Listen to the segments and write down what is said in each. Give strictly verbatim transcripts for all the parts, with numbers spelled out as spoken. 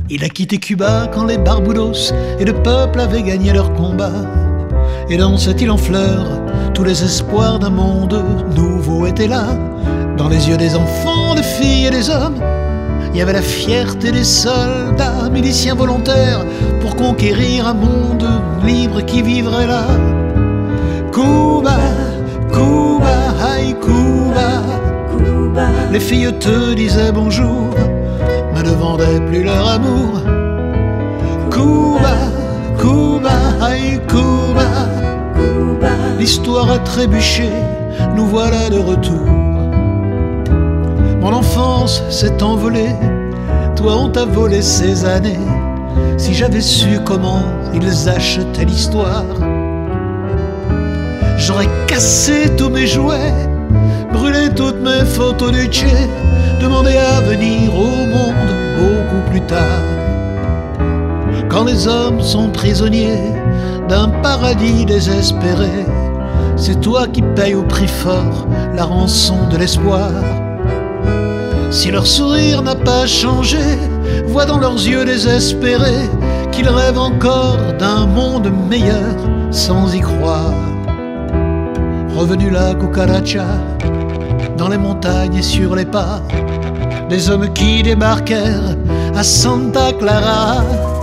Il a quitté Cuba quand les Barbudos et le peuple avaient gagné leur combat. Et dans cette île en fleurs, tous les espoirs d'un monde nouveau étaient là. Dans les yeux des enfants, des filles et des hommes, il y avait la fierté des soldats, miliciens volontaires, pour conquérir un monde libre qui vivrait là. Cuba, Cuba, aïe Cuba, Cuba. Les filles te disaient bonjour, mais ne vendaient plus leur amour. Cuba, Cuba, aïe Cuba, Cuba. L'histoire a trébuché, nous voilà de retour. Mon enfance s'est envolée, toi on t'a volé ces années. Si j'avais su comment ils achetaient l'histoire, j'aurais cassé tous mes jouets, brûlé toutes mes photos du Che, demandé à venir au monde beaucoup plus tard. Quand les hommes sont prisonniers d'un paradis désespéré, c'est toi qui payes au prix fort la rançon de l'espoir. Si leur sourire n'a pas changé, vois dans leurs yeux désespérés qu'ils rêvent encore d'un monde meilleur sans y croire. Revenu la cucaracha, dans les montagnes et sur les pas, des hommes qui débarquèrent à Santa Clara.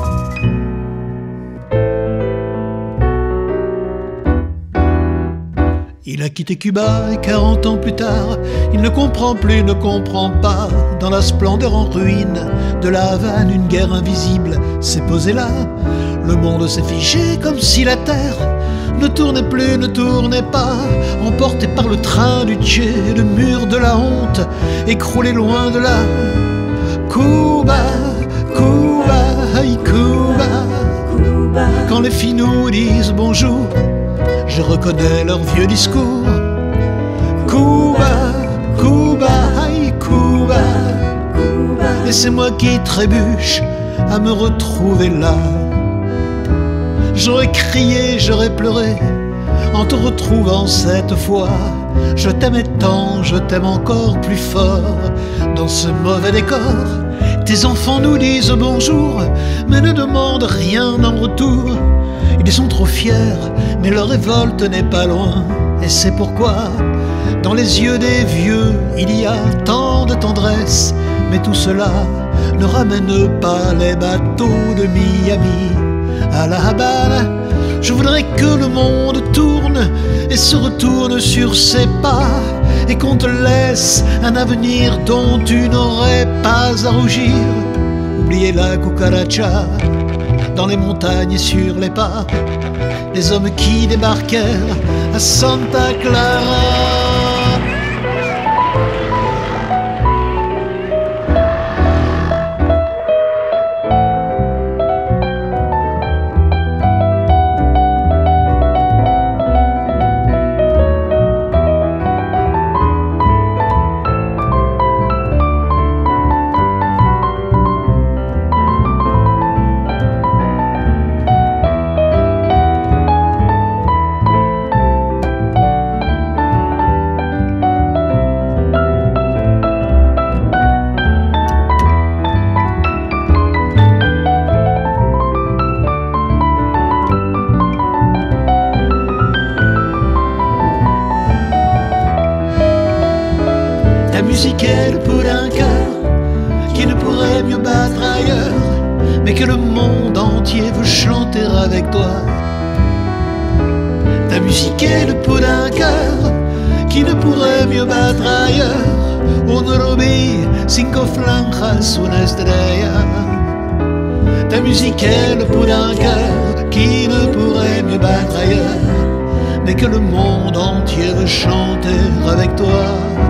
Il a quitté Cuba et quarante ans plus tard, il ne comprend plus, ne comprend pas. Dans la splendeur en ruine de la Havane, une guerre invisible s'est posée là. Le monde s'est figé comme si la terre ne tournait plus, ne tournait pas. Emporté par le train du Che, le mur de la honte écroulé loin de là. Cuba, Cuba, aïe Cuba, Cuba. Quand les filles nous disent bonjour, je reconnais leur vieux discours. Cuba, Cuba, aïe Cuba, Cuba. Et c'est moi qui trébuche à me retrouver là. J'aurais crié, j'aurais pleuré en te retrouvant cette fois. Je t'aimais tant, je t'aime encore plus fort. Dans ce mauvais décor, tes enfants nous disent bonjour, mais ne demandent rien en retour. Ils sont trop fiers, mais leur révolte n'est pas loin. Et c'est pourquoi, dans les yeux des vieux, il y a tant de tendresse. Mais tout cela ne ramène pas les bateaux de Miami à la Havane. Je voudrais que le monde tourne et se retourne sur ses pas, et qu'on te laisse un avenir dont tu n'aurais pas à rougir. Oubliez la cucaracha, dans les montagnes et sur les pas, les hommes qui débarquèrent à Santa Clara. Ta musique est le pouls d'un cœur qui ne pourrait mieux battre ailleurs, mais que le monde entier veut chanter avec toi. Ta musique est le pouls d'un cœur qui ne pourrait mieux battre ailleurs. Un rubí, cinco franjas, una estrella. Ta musique est le pouls d'un cœur qui ne pourrait mieux battre ailleurs, mais que le monde entier veut chanter avec toi.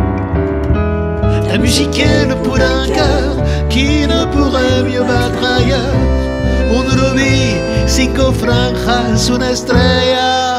Ta musique est le pouls d'un cœur qui ne pourrait mieux battre ailleurs. Un rubí, cinco franjas, una estrella.